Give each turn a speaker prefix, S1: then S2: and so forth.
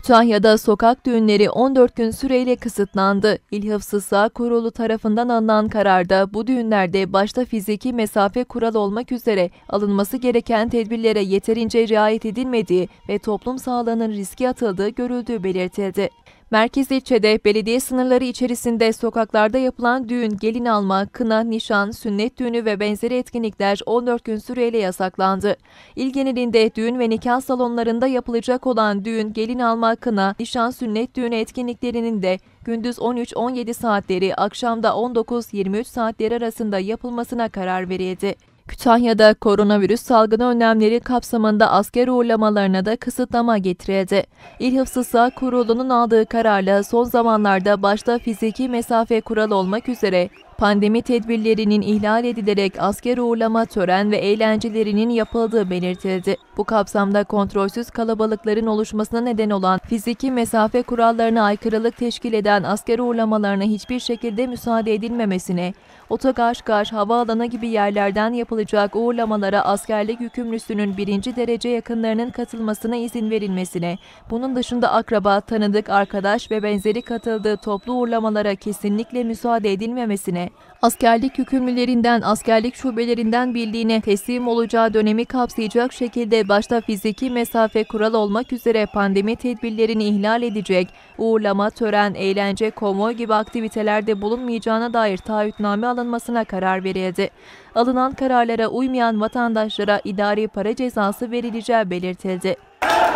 S1: Kütahya'da sokak düğünleri 14 gün süreyle kısıtlandı. İl Hıfzı Sağ Kurulu tarafından alınan kararda bu düğünlerde başta fiziki mesafe kuralı olmak üzere alınması gereken tedbirlere yeterince riayet edilmediği ve toplum sağlığının riske atıldığı görüldüğü belirtildi. Merkez ilçede belediye sınırları içerisinde sokaklarda yapılan düğün, gelin alma, kına, nişan, sünnet düğünü ve benzeri etkinlikler 14 gün süreyle yasaklandı. İl genelinde düğün ve nikah salonlarında yapılacak olan düğün, gelin alma, kına, nişan, sünnet düğünü etkinliklerinin de gündüz 13-17 saatleri, akşamda 19-23 saatleri arasında yapılmasına karar verildi. Kütahya'da koronavirüs salgını önlemleri kapsamında asker uğurlamalarına da kısıtlama getirildi. İl Hıfzı Sağ Kurulu'nun aldığı kararla son zamanlarda başta fiziki mesafe kuralı olmak üzere pandemi tedbirlerinin ihlal edilerek asker uğurlama tören ve eğlencelerinin yapıldığı belirtildi. Bu kapsamda kontrolsüz kalabalıkların oluşmasına neden olan fiziki mesafe kurallarına aykırılık teşkil eden asker uğurlamalarına hiçbir şekilde müsaade edilmemesine, otogar, havaalanı gibi yerlerden yapılacak uğurlamalara askerlik yükümlüsünün 1. derece yakınlarının katılmasına izin verilmesine, bunun dışında akraba, tanıdık, arkadaş ve benzeri katıldığı toplu uğurlamalara kesinlikle müsaade edilmemesine, askerlik yükümlülerinden askerlik şubelerinden birliğine teslim olacağı dönemi kapsayacak şekilde başta fiziki mesafe kuralı olmak üzere pandemi tedbirlerini ihlal edecek, uğurlama, tören, eğlence, konvoy gibi aktivitelerde bulunmayacağına dair taahhütname alınmasına karar verildi. Alınan kararlara uymayan vatandaşlara idari para cezası verileceği belirtildi.